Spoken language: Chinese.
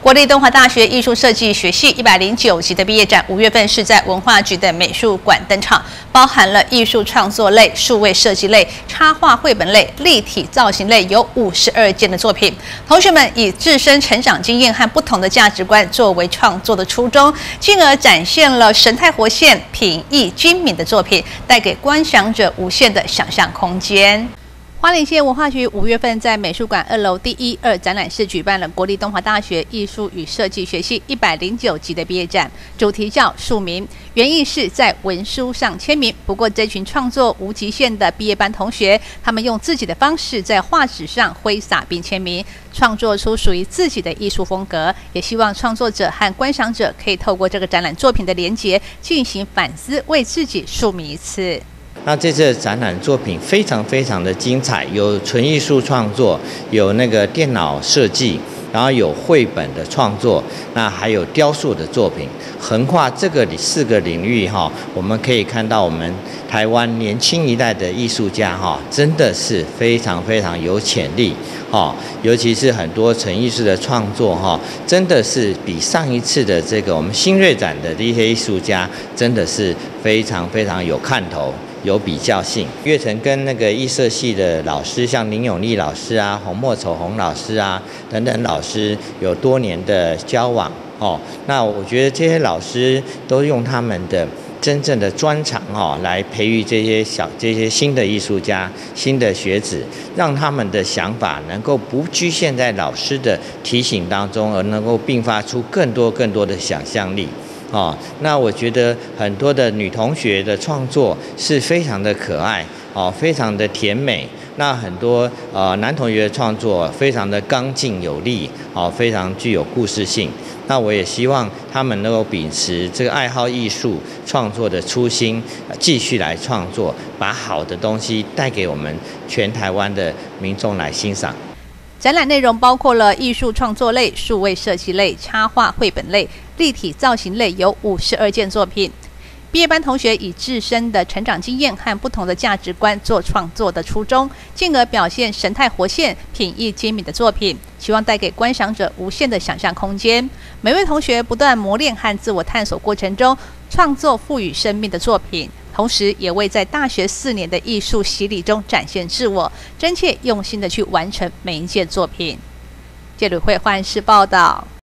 国立东华大学艺术设计学系109级的毕业展，5月份是在文化局的美术馆登场，包含了艺术创作类、数位设计类、插画绘本类、立体造型类，有52件的作品。同学们以自身成长经验和不同的价值观作为创作的初衷，进而展现了神态活现、品艺精敏的作品，带给观赏者无限的想象空间。花莲县文化局5月份在美术馆2楼第1、2展览室举办了国立东华大学艺术与设计学系109级的毕业展，主题叫署名，原意是在文书上签名。不过这群创作无极限的毕业班同学，他们用自己的方式在画纸上挥洒并签名，创作出属于自己的艺术风格。也希望创作者和观赏者可以透过这个展览作品的连结进行反思，为自己署名一次。 那这次的展览作品非常的精彩，有纯艺术创作，有那个电脑设计，然后有绘本的创作，那还有雕塑的作品，横跨这个4个领域哈，我们可以看到我们台湾年轻一代的艺术家哈，真的是非常有潜力哈，尤其是很多纯艺术的创作哈，真的是比上一次的这个我们新锐展的这些艺术家，真的是非常有看头。有比较性，月成跟那个艺设系的老师，像林永利老师啊、洪墨丑洪老师啊等等老师，有多年的交往哦。那我觉得这些老师都用他们的真正的专长哦，来培育这些新的艺术家、新的学子，让他们的想法能够不局限在老师的提醒当中，而能够迸发出更多的想象力。那我觉得很多的女同学的创作是非常的可爱非常的甜美。那很多男同学的创作非常的刚劲有力非常具有故事性。那我也希望他们能够秉持这个爱好艺术创作的初心，继续来创作，把好的东西带给我们全台湾的民众来欣赏。 展览内容包括了艺术创作类、数位设计类、插画绘本类、立体造型类，有52件作品。毕业班同学以自身的成长经验和不同的价值观做创作的初衷，进而表现神态活现、品艺精敏的作品，希望带给观赏者无限的想象空间。每位同学不断磨练和自我探索过程中，创作赋予生命的作品，同时也为在大学4年的艺术洗礼中展现自我，真切用心的去完成每一件作品。记者会换视报道。